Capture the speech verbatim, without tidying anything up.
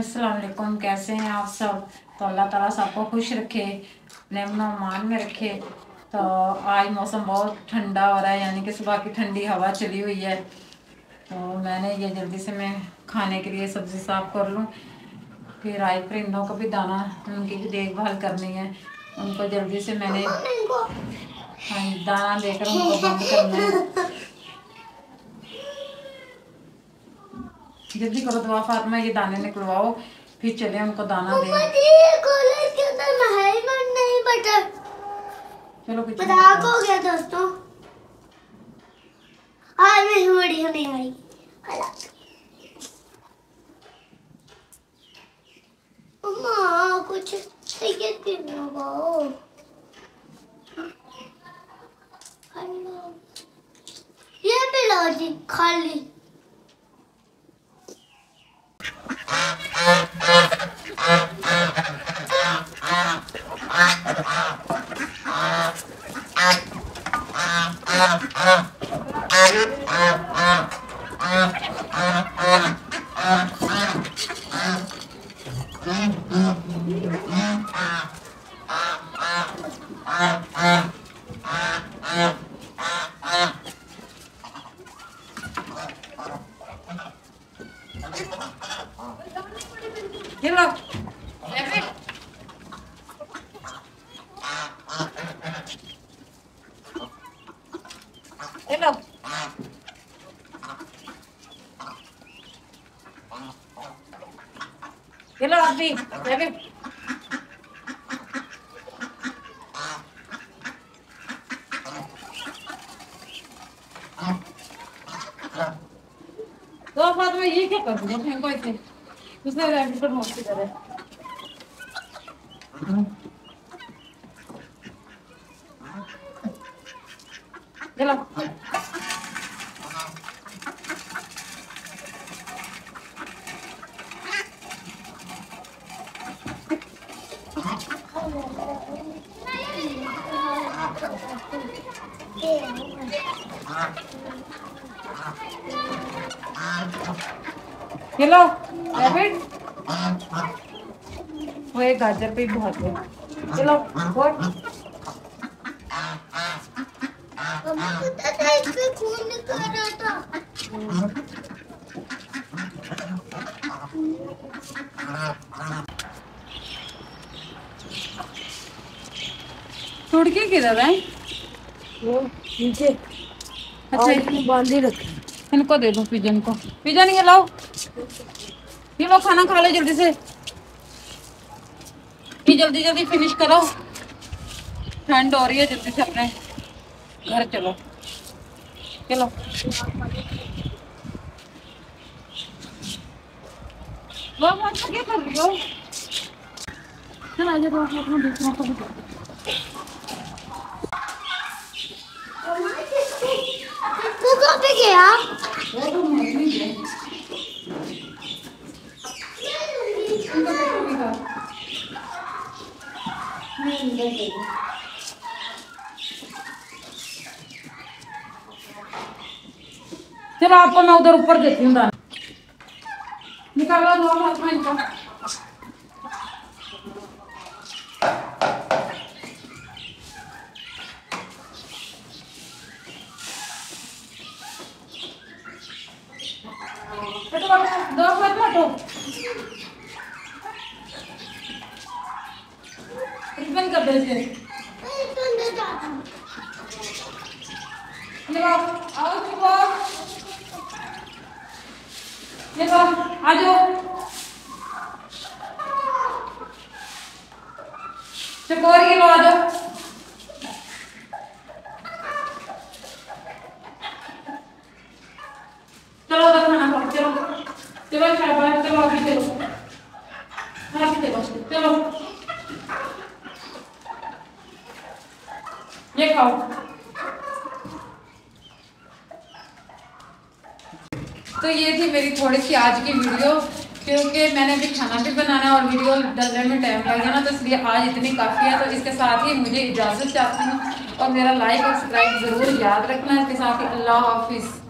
अस्सलाम वालेकुम। कैसे हैं आप सब? तो अल्लाह ताला सबको खुश रखे, नेमनो मान में रखे। तो आज मौसम बहुत ठंडा हो रहा है, यानी कि सुबह की ठंडी हवा चली हुई है। तो मैंने ये जल्दी से मैं खाने के लिए सब्ज़ी साफ़ कर लूँ, फिर आए परिंदों को भी दाना, उनकी भी देखभाल करनी है। उनको जल्दी से मैंने हाँ दाना देकर उनको बंद करना है। जल्दी करो दुआ फातिमा, ये दाने निकलवाओ, फिर चले उनको दाना दे। चलो कुछ हो गया दोस्तों, आज मेरी वीडियो नहीं आएगी। अम्मा कुछ सही लगाओ। ये भी लो जी खाली। ये लो ये लो ये लो आप भी तो बाद में ये क्या कर दिया फेंको इसे, दूसरे रैबिट पर मस्ती करे। चलो चलो रैबिट, वो एक गाजर पे बहुत है। चलो बोल खून निकल रहा था। टुड़की किधर है? वो नीचे अच्छा बांधे रखे। इनको दे दो पिजन को। पिजन ये लाओ, ये लो खाना खा लो जल्दी से, ये जल्दी जल्दी फिनिश करो, ठंड हो रही है। जल्दी से अपने घर चलो चलो। वो क्या कर रही हो? चल आ जाओ अपना दूसरों को भी दो। वो कहाँ पे गया? वो तो नहीं है। चलो आपको मैं उधर ऊपर देती हूँ दाना, निकालो दो हाथ में इनको। दो हाथ में दो बंद कर दो इसे। ये आओ आओ चुको, ये लो आ जाओ। चकोर ये लो आ जाओ। चलो उधर खाना खाओ, चलो चलो शाबाश, चलो अभी चलो अभी चलो चलो ये खाओ। तो ये थी मेरी थोड़ी सी आज की वीडियो, क्योंकि मैंने भी खाना भी बनाना है और वीडियो डालने में टाइम लग गया ना, तो इसलिए आज इतनी काफ़ी है। तो इसके साथ ही मुझे इजाज़त चाहती हूँ और मेरा लाइक और सब्सक्राइब ज़रूर याद रखना। इसके साथ ही अल्लाह हाफिज़।